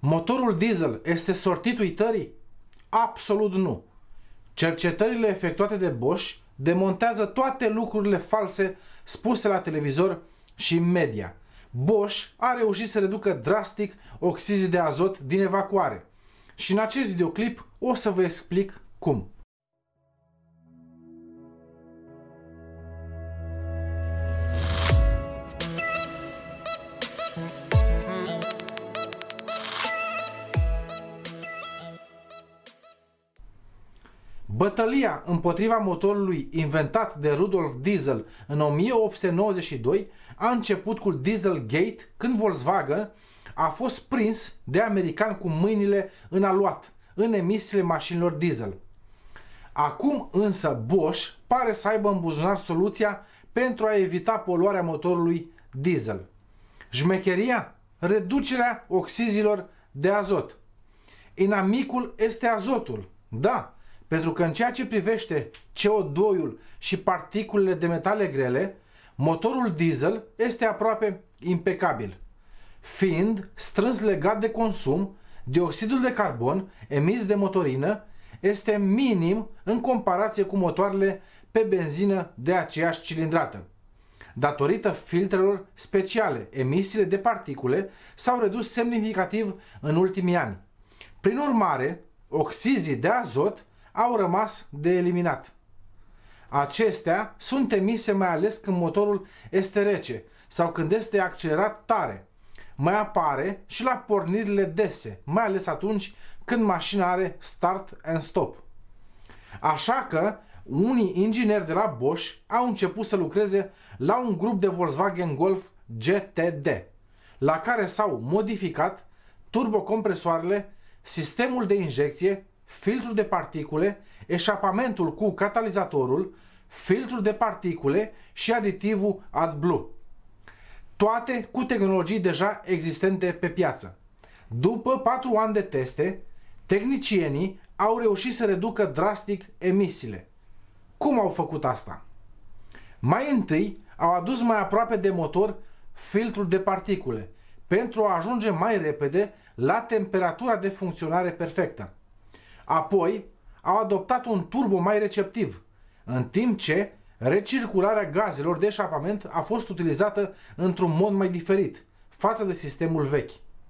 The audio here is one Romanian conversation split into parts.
Motorul diesel este sortit uitării? Absolut nu. Cercetările efectuate de Bosch demontează toate lucrurile false spuse la televizor și în media. Bosch a reușit să reducă drastic oxizii de azot din evacuare. Și în acest videoclip o să vă explic cum. Bătălia împotriva motorului inventat de Rudolf Diesel în 1892 a început cu Dieselgate, când Volkswagen a fost prins de americani cu mâinile în aluat în emisiile mașinilor diesel. Acum însă Bosch pare să aibă în buzunar soluția pentru a evita poluarea motorului diesel. Șmecheria? Reducerea oxizilor de azot. Inamicul este azotul, da, pentru că în ceea ce privește CO2-ul și particulele de metale grele, motorul diesel este aproape impecabil. Fiind strâns legat de consum, dioxidul de carbon emis de motorină este minim în comparație cu motoarele pe benzină de aceeași cilindrată. Datorită filtrelor speciale, emisiile de particule s-au redus semnificativ în ultimii ani. Prin urmare, oxizii de azot au rămas de eliminat. Acestea sunt emise mai ales când motorul este rece sau când este accelerat tare. Mai apare și la pornirile dese, mai ales atunci când mașina are start and stop. Așa că unii ingineri de la Bosch au început să lucreze la un grup de Volkswagen Golf GTD, la care s-au modificat turbocompresoarele, sistemul de injecție, filtrul de particule, eșapamentul cu catalizatorul, filtrul de particule și aditivul AdBlue. Toate cu tehnologii deja existente pe piață. După 4 ani de teste, tehnicienii au reușit să reducă drastic emisiile. Cum au făcut asta? Mai întâi au adus mai aproape de motor filtrul de particule pentru a ajunge mai repede la temperatura de funcționare perfectă. Apoi au adoptat un turbo mai receptiv, în timp ce recircularea gazelor de eșapament a fost utilizată într-un mod mai diferit față de sistemul vechi.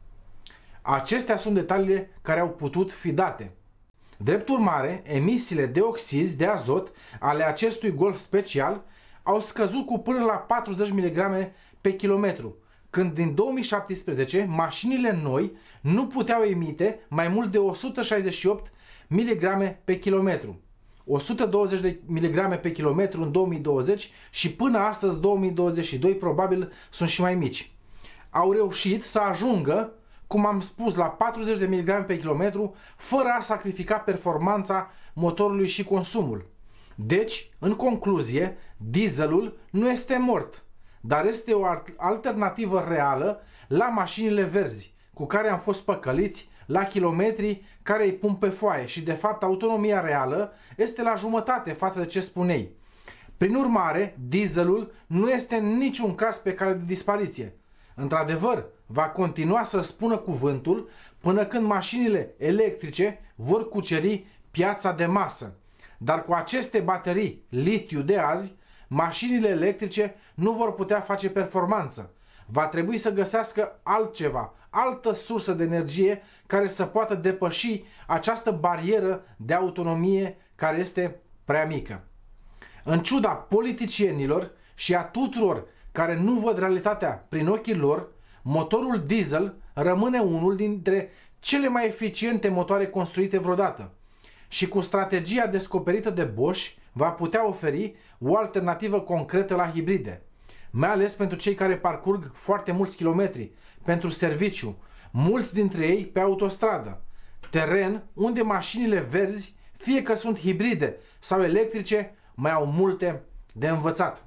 Acestea sunt detaliile care au putut fi date. Drept urmare, emisiile de oxizi de azot ale acestui Golf special au scăzut cu până la 40 mg pe kilometru, când din 2017 mașinile noi nu puteau emite mai mult de 168 mg pe kilometru. 120 de mg pe kilometru în 2020 și până astăzi 2022 probabil sunt și mai mici. Au reușit să ajungă, cum am spus, la 40 de mg pe kilometru fără a sacrifica performanța motorului și consumul. Deci, în concluzie, dieselul nu este mort, dar este o alternativă reală la mașinile verzi cu care am fost păcăliți la kilometri care îi pun pe foaie și de fapt autonomia reală este la jumătate față de ce spuneai. Prin urmare, dieselul nu este în niciun caz pe cale de dispariție. Într-adevăr, va continua să spună cuvântul până când mașinile electrice vor cuceri piața de masă. Dar cu aceste baterii litiu de azi, mașinile electrice nu vor putea face performanță. Va trebui să găsească altceva, altă sursă de energie care să poată depăși această barieră de autonomie care este prea mică. În ciuda politicienilor și a tuturor care nu văd realitatea prin ochii lor, motorul diesel rămâne unul dintre cele mai eficiente motoare construite vreodată și cu strategia descoperită de Bosch va putea oferi o alternativă concretă la hibride, mai ales pentru cei care parcurg foarte mulți kilometri, pentru serviciu, mulți dintre ei pe autostradă, teren unde mașinile verzi, fie că sunt hibride sau electrice, mai au multe de învățat.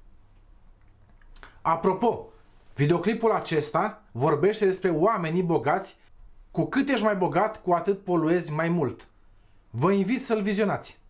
Apropo, videoclipul acesta vorbește despre oamenii bogați. Cu cât ești mai bogat, cu atât poluezi mai mult. Vă invit să-l vizionați.